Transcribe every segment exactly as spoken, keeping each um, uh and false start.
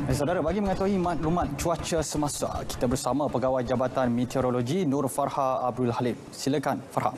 Saudara, bagi mengetahui maklumat cuaca semasa, kita bersama Pegawai Jabatan Meteorologi Nur Farha Abdul Halim. Silakan, Farha.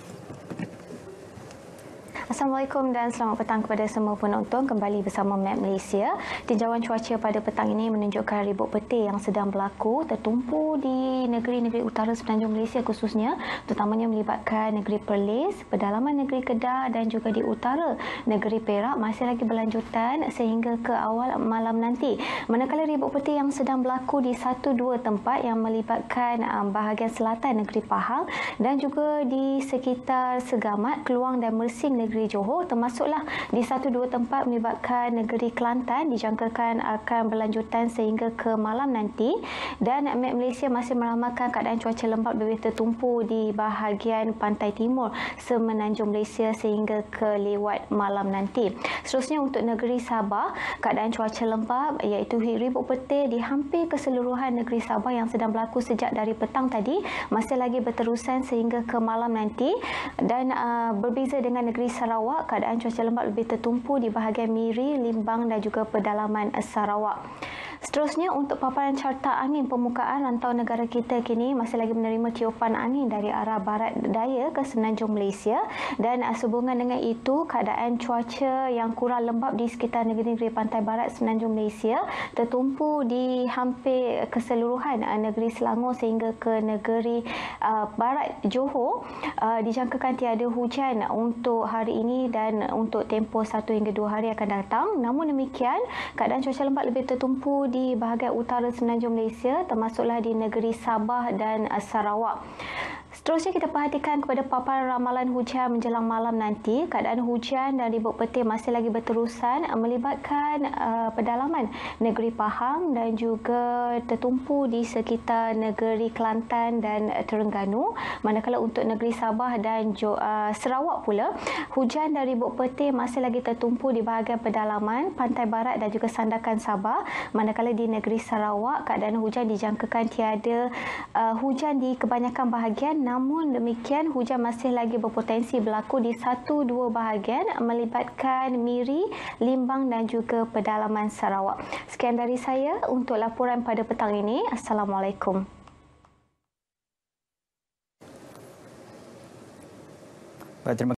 Assalamualaikum dan selamat petang kepada semua penonton. Kembali bersama Map Malaysia. Tinjauan cuaca pada petang ini menunjukkan ribut petir yang sedang berlaku tertumpu di negeri-negeri utara semenanjung Malaysia, khususnya terutamanya melibatkan negeri Perlis, pedalaman negeri Kedah dan juga di utara negeri Perak masih lagi berlanjutan sehingga ke awal malam nanti. Manakala ribut petir yang sedang berlaku di satu dua tempat yang melibatkan um, bahagian selatan negeri Pahang dan juga di sekitar Segamat, Keluang dan Mersing negeri Johor, termasuklah di satu dua tempat melibatkan negeri Kelantan, dijangkakan akan berlanjutan sehingga ke malam nanti. Dan Met Malaysia masih meramalkan keadaan cuaca lembap lebih tertumpu di bahagian pantai timur semenanjung Malaysia sehingga ke lewat malam nanti. Seterusnya untuk negeri Sabah, keadaan cuaca lembap iaitu ribut petir di hampir keseluruhan negeri Sabah yang sedang berlaku sejak dari petang tadi masih lagi berterusan sehingga ke malam nanti. Dan uh, berbeza dengan negeri Sarawak, keadaan cuaca lembap lebih tertumpu di bahagian Miri, Limbang dan juga pedalaman Sarawak. Seterusnya untuk paparan carta angin permukaan, rantau negara kita kini masih lagi menerima tiupan angin dari arah barat daya ke semenanjung Malaysia, dan sehubungan dengan itu keadaan cuaca yang kurang lembap di sekitar negeri-negeri pantai barat semenanjung Malaysia tertumpu di hampir keseluruhan negeri Selangor sehingga ke negeri uh, barat Johor. Uh, dijangkakan tiada hujan untuk hari ini dan untuk tempoh satu hingga dua hari akan datang. Namun demikian, keadaan cuaca lembap lebih tertumpu di bahagian utara semenanjung Malaysia, termasuklah di negeri Sabah dan Sarawak. Seterusnya kita perhatikan kepada paparan ramalan hujan menjelang malam nanti. Keadaan hujan dan ribut petir masih lagi berterusan melibatkan uh, pedalaman negeri Pahang dan juga tertumpu di sekitar negeri Kelantan dan Terengganu. Manakala untuk negeri Sabah dan uh, Sarawak pula, hujan dan ribut petir masih lagi tertumpu di bahagian pedalaman, pantai barat dan juga sandakan Sabah. Manakala di negeri Sarawak, keadaan hujan dijangkakan tiada uh, hujan di kebanyakan bahagian. Namun demikian, hujan masih lagi berpotensi berlaku di satu dua bahagian melibatkan Miri, Limbang dan juga pedalaman Sarawak. Sekian dari saya untuk laporan pada petang ini. Assalamualaikum. Baik, terima